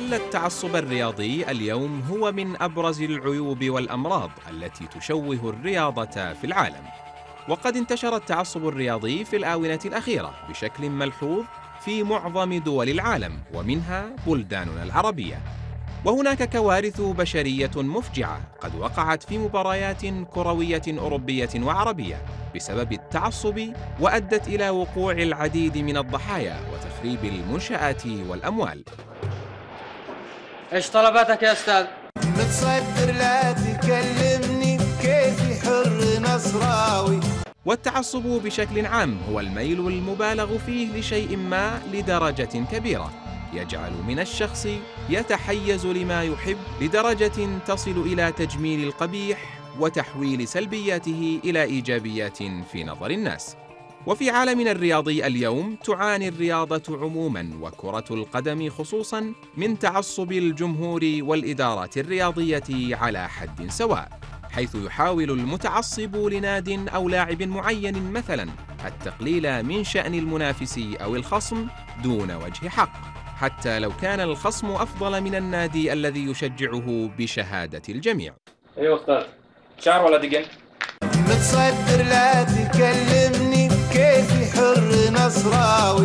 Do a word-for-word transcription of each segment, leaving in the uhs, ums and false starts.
لعل التعصب الرياضي اليوم هو من أبرز العيوب والأمراض التي تشوه الرياضة في العالم. وقد انتشر التعصب الرياضي في الآونة الأخيرة بشكل ملحوظ في معظم دول العالم ومنها بلداننا العربية. وهناك كوارث بشرية مفجعة قد وقعت في مباريات كروية أوروبية وعربية بسبب التعصب، وأدت إلى وقوع العديد من الضحايا وتخريب المنشآت والأموال. ايش طلباتك يا استاذ؟ متصدر لا تكلمني كيفي حر نصراوي. والتعصب بشكل عام هو الميل المبالغ فيه لشيء ما لدرجة كبيرة، يجعل من الشخص يتحيز لما يحب لدرجة تصل إلى تجميل القبيح وتحويل سلبياته إلى إيجابيات في نظر الناس. وفي عالمنا الرياضي اليوم تعاني الرياضة عموماً وكرة القدم خصوصاً من تعصب الجمهور والإدارات الرياضية على حد سواء، حيث يحاول المتعصب لناد أو لاعب معين مثلاً التقليل من شأن المنافس أو الخصم دون وجه حق، حتى لو كان الخصم أفضل من النادي الذي يشجعه بشهادة الجميع. ايوه استاذ، شعر ولا دقن؟ متصدر لا تكلمني كيفي حر نصراوي.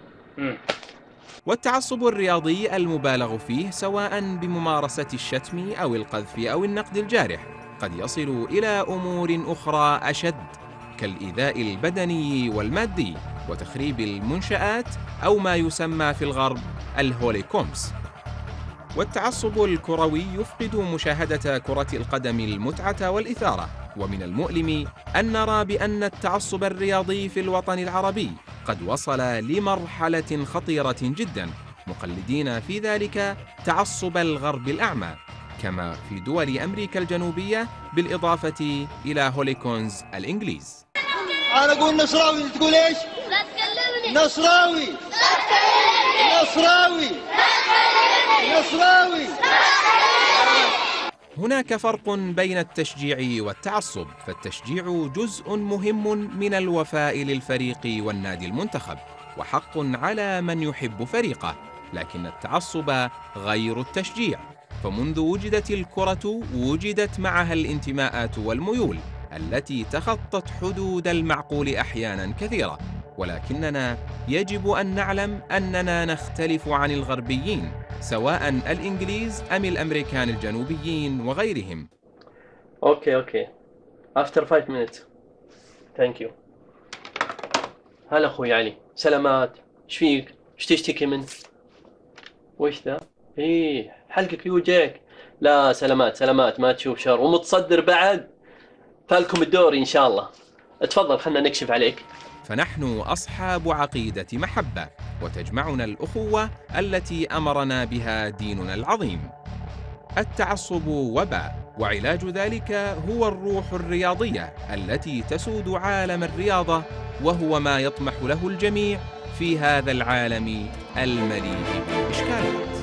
والتعصب الرياضي المبالغ فيه سواء بممارسة الشتم أو القذف أو النقد الجارح قد يصل إلى أمور أخرى أشد كالإيذاء البدني والمادي وتخريب المنشآت أو ما يسمى في الغرب الهوليكومز. والتعصب الكروي يفقد مشاهدة كرة القدم المتعة والإثارة، ومن المؤلم أن نرى بأن التعصب الرياضي في الوطن العربي قد وصل لمرحلة خطيرة جدا، مقلدين في ذلك تعصب الغرب الأعمى كما في دول أمريكا الجنوبية، بالإضافة إلى هوليكونز الإنجليز. أنا أقول نصراوي، تقول إيش؟ لا تكلمني. نصراوي. لا تكلمني. نصراوي. لا تكلمني. نصراوي. هناك فرق بين التشجيع والتعصب، فالتشجيع جزء مهم من الوفاء للفريق والنادي المنتخب وحق على من يحب فريقه، لكن التعصب غير التشجيع، فمنذ وجدت الكرة وجدت معها الانتماءات والميول التي تخطت حدود المعقول أحيانا كثيرة، ولكننا يجب أن نعلم أننا نختلف عن الغربيين سواء الإنجليز أم الأمريكان الجنوبيين وغيرهم. اوكي اوكي after five minutes thank you. هلا اخوي علي، سلامات. ايش فيك؟ ايش تشتكي منه؟ وش ذا؟ ايه حلقك يوجعك؟ لا سلامات سلامات، ما تشوف شر ومتصدر بعد، فالكم الدوري ان شاء الله. اتفضل خلنا نكشف عليك. فنحن أصحاب عقيدة محبة وتجمعنا الأخوة التي أمرنا بها ديننا العظيم. التعصب وباء، وعلاج ذلك هو الروح الرياضية التي تسود عالم الرياضة، وهو ما يطمح له الجميع في هذا العالم المليء بالإشكالات.